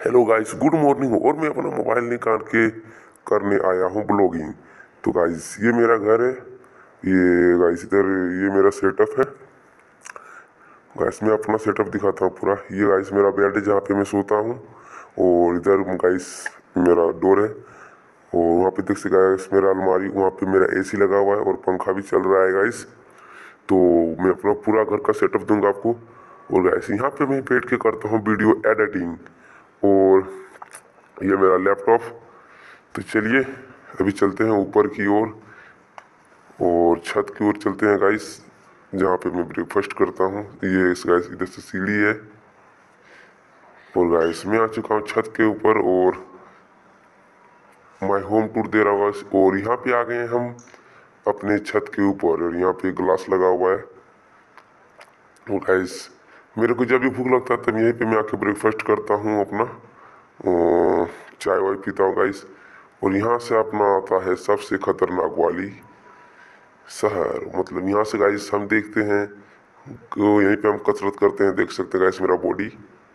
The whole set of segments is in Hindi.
Hello guys, good morning. और मैं अपना मोबाइल निकाल के करने आया हूँ ब्लॉगिंग। तो गाइस ये मेरा घर है, ये गाइस इधर ये मेरा सेटअप है। गाइस मैं अपना सेटअप दिखाता हूँ पूरा। ये गाइस मेरा बेड है जहाँ पे मैं सोता हूँ, और इधर गाइस मेरा डोर है, और वहाँ पे देख सकते गाइस मेरा अलमारी, वहाँ पे मेरा एसी लगा हुआ है और पंखा भी चल रहा है गाइस। तो मैं अपना पूरा घर का सेटअप दूंगा आपको। और गाइस यहाँ पे मैं बैठ के करता हूँ वीडियो एडिटिंग, और ये मेरा लैपटॉप। तो चलिए अभी चलते हैं ऊपर की ओर, और छत की ओर चलते हैं गाइस, जहाँ पे मैं ब्रेकफास्ट करता हूँ। ये इस गाइस इधर से सीढ़ी है, और गाइस मैं आ चुका हूँ छत के ऊपर, और माय होम टूर दे रहा हूँ। और यहाँ पे आ गए हैं हम अपने छत के ऊपर, और यहाँ पे ग्लास लगा हुआ है। और गाइस मेरे को जब भी भूख लगता है तब यहीं पे मैं आके ब्रेकफास्ट करता हूँ अपना, चाय वाय पीता हूँ गाइस। और यहाँ से अपना आता है सबसे खतरनाक वाली शहर। मतलब यहाँ से गाइस हम देखते हैं तो यहीं पे हम कसरत करते हैं, देख सकते हैं गाइस मेरा बॉडी।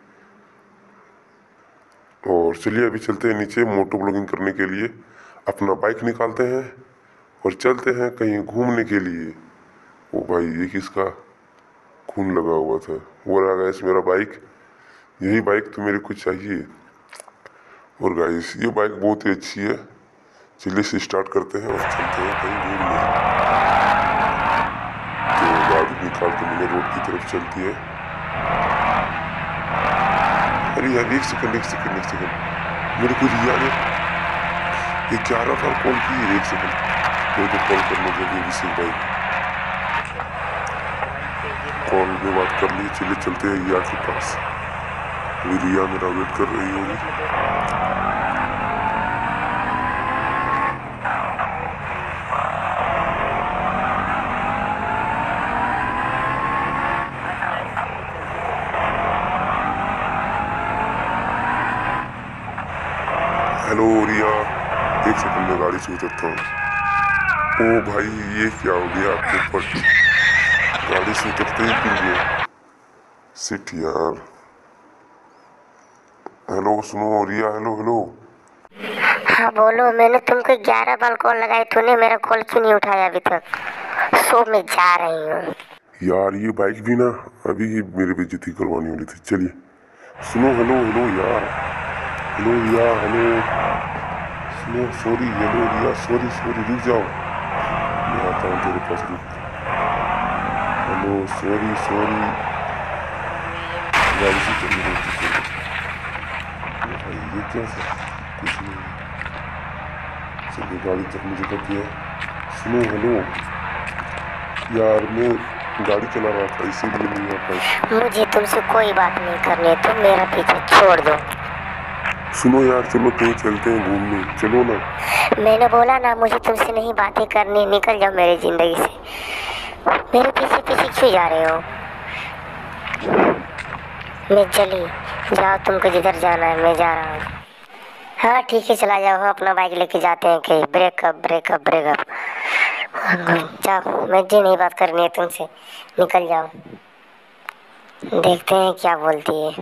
और चलिए अभी चलते हैं नीचे मोटो ब्लॉगिंग करने के लिए। अपना बाइक निकालते हैं और चलते हैं कहीं घूमने के लिए। ओ भाई ये किसका खून लगा हुआ था, वो रहा गाइस मेरा बाइक। यही बाइक तो मेरे को चाहिए। और गाइस ये बाइक बहुत ही अच्छी है। चलिए से स्टार्ट करते हैं और चलते हैं कहीं घूमने। तो गाड़ी निकाल के मैंने रोड की तरफ चलती है। अरे यार एक सेकंड मेरे को रिया ने ये 11 बार कॉल की है। एक सेकंड मेरे को कॉल करना चाहिए रिसीव भाई। कॉल में बात कर ली। चलिए चलते हैं रिया के पास। रिया मेरा वेट कर रही होगी। हेलो रिया, एक सेकंड में गाड़ी से उतरता हूँ। ओ भाई ये क्या हो गया आपके ऊपर, गाड़ी से उतरते ही गिर गया। सिट यार। हेलो सुनो रिया, हेलो हेलो। हाँ बोलो। मैंने तुमको 11 बार कॉल लगाई, तूने मेरा कॉल क्यों नहीं उठाया अभी तक? सो मैं जा रही हूँ यार ये बाइक भी ना अभी मेरी बेइज्जती करवानी वाली थी। चलिए सुनो, हेलो हेलो यार, हेलो रिया, हेलो सुनो। सॉरी हेलो रिया, सॉरी रुक जाओ, मैं आता हूँ तेरे पास, रुक। हेलो सॉरी गाड़ी से चलिए। ये क्या था, कुछ नहीं। चलिए गाड़ी तक मुझे कर दिया। सुनो हेलो यार, मैं गाड़ी चला रहा था इसीलिए नहीं आ पाई। मुझे तुमसे कोई बात नहीं करनी है, तुम मेरा पीछे छोड़ दो। सुनो यार, चलो कहीं चलते हैं घूमने, चलो ना। मैंने बोला ना मुझे तुमसे नहीं बातें करनी, निकल जाओ मेरी जिंदगी से। मेरे पीछे पीछे क्यों जा रहे हो? मैं चली, जाओ तुमको जिधर जाना है, मैं जा रहा हूँ। हाँ ठीक है चला जाओ, हम अपना बाइक लेके जाते हैं कहीं। ब्रेकअप जाओ, मुझे नहीं बात करनी है तुमसे, निकल जाओ। देखते हैं क्या बोलती है।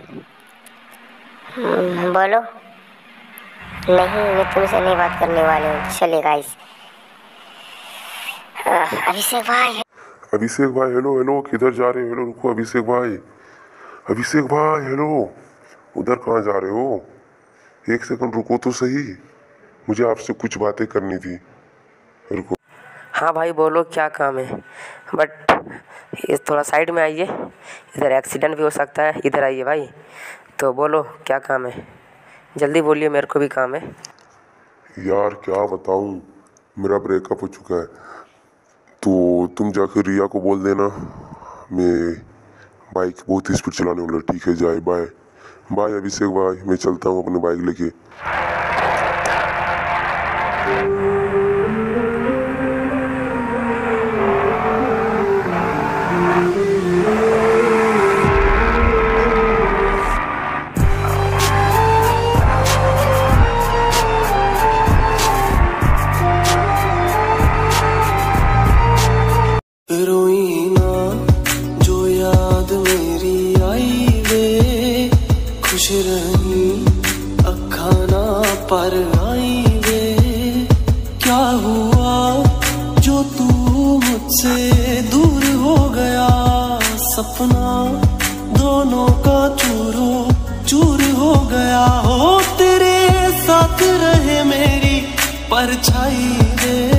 बोलो। नहीं मैं तुमसे नहीं बात करने वाली हूँ। चलिए गाइस। अभिषेक भाई हेलो हेलो, किधर जा रहे हो? हेलो रुको, अभिषेक भाई हेलो, उधर कहाँ जा रहे हो? एक सेकंड रुको तो सही, मुझे आपसे कुछ बातें करनी थी, रुको। हाँ भाई बोलो, क्या काम है? बट ये थोड़ा साइड में आइए, इधर एक्सीडेंट भी हो सकता है। इधर आइए भाई। तो बोलो क्या काम है, जल्दी बोलिए, मेरे को भी काम है। यार क्या बताऊं, मेरा ब्रेकअप हो चुका है। तो तुम जाकर रिया को बोल देना मैं बाइक बहुत स्पीड चलाने वाला। ठीक है, जाए, बाय बाय अभिषेक भाई, मैं चलता हूँ अपने बाइक लेके। रोई ना जो याद मेरी आई वे, खुश रही अखाना पर आई वे, क्या हुआ जो तू मुझसे दूर हो गया। सपना दोनों का चूरो चूर हो गया। हो तेरे साथ रहे मेरी परछाई वे,